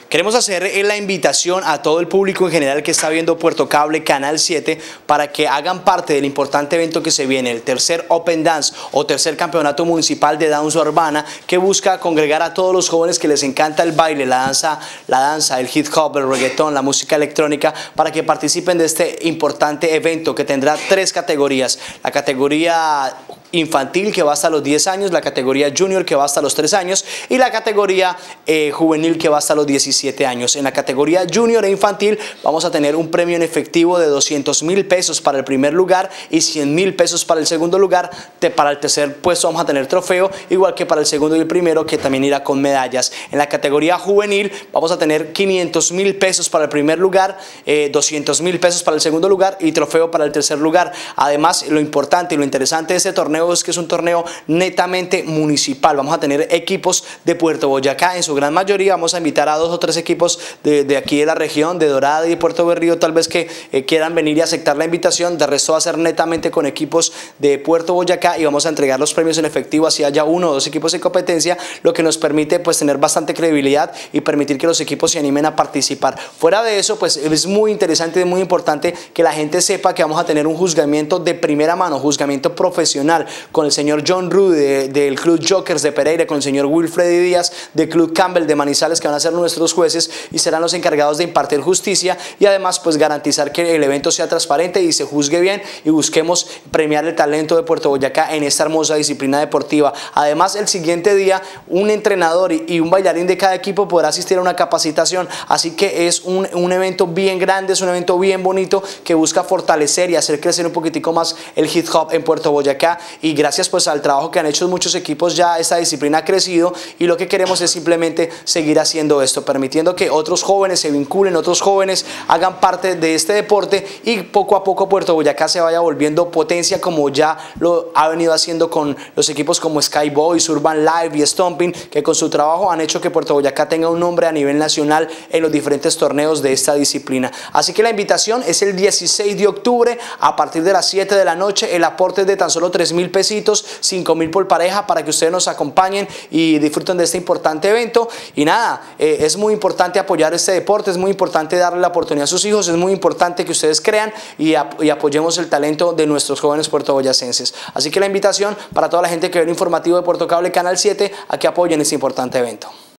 Queremos hacer la invitación a todo el público en general que está viendo Puerto Cable Canal 7 para que hagan parte del importante evento que se viene, el tercer Open Dance o tercer campeonato municipal de danza urbana, que busca congregar a todos los jóvenes que les encanta el baile, la danza, el hip hop, el reggaetón, la música electrónica, para que participen de este importante evento que tendrá 3 categorías: la categoría infantil, que va hasta los 10 años, la categoría junior, que va hasta los 3 años, y la categoría juvenil, que va hasta los 17 años. En la categoría junior e infantil vamos a tener un premio en efectivo de 200,000 pesos para el primer lugar y 100,000 pesos para el segundo lugar. Para el tercer puesto vamos a tener trofeo, igual que para el segundo y el primero, que también irá con medallas. En la categoría juvenil vamos a tener 500,000 pesos para el primer lugar, 200,000 pesos para el segundo lugar y trofeo para el tercer lugar. Además, lo importante y lo interesante de este torneo es que es un torneo netamente municipal. Vamos a tener equipos de Puerto Boyacá en su gran mayoría. Vamos a invitar a 2 o 3 equipos de aquí de la región, de Dorada y de Puerto Berrío, tal vez que quieran venir y aceptar la invitación. De resto va a ser netamente con equipos de Puerto Boyacá y vamos a entregar los premios en efectivo, así haya 1 o 2 equipos en competencia, lo que nos permite pues tener bastante credibilidad y permitir que los equipos se animen a participar. Fuera de eso, pues es muy interesante y muy importante que la gente sepa que vamos a tener un juzgamiento de primera mano, juzgamiento profesional, con el señor John Rude del Club Jokers de Pereira, con el señor Wilfredi Díaz del Club Campbell de Manizales, que van a ser nuestros jueces y serán los encargados de impartir justicia y además pues garantizar que el evento sea transparente y se juzgue bien y busquemos premiar el talento de Puerto Boyacá en esta hermosa disciplina deportiva. Además, el siguiente día un entrenador y un bailarín de cada equipo podrá asistir a una capacitación, así que es un evento bien grande, es un evento bien bonito que busca fortalecer y hacer crecer un poquitico más el hip hop en Puerto Boyacá. Y gracias pues al trabajo que han hecho muchos equipos, ya esta disciplina ha crecido y lo que queremos es simplemente seguir haciendo esto, permitiendo que otros jóvenes se vinculen, otros jóvenes hagan parte de este deporte y poco a poco Puerto Boyacá se vaya volviendo potencia, como ya lo ha venido haciendo con los equipos como Sky Boys, Urban Live y Stomping, que con su trabajo han hecho que Puerto Boyacá tenga un nombre a nivel nacional en los diferentes torneos de esta disciplina. Así que la invitación es el 16 de octubre a partir de las 7 de la noche. El aporte es de tan solo 3,000 pesitos, 5,000 por pareja, para que ustedes nos acompañen y disfruten de este importante evento. Y nada, es muy importante apoyar este deporte, es muy importante darle la oportunidad a sus hijos, es muy importante que ustedes crean y apoyemos el talento de nuestros jóvenes puertoboyacenses. Así que la invitación para toda la gente que ve el informativo de Puerto Cable Canal 7 a que apoyen este importante evento.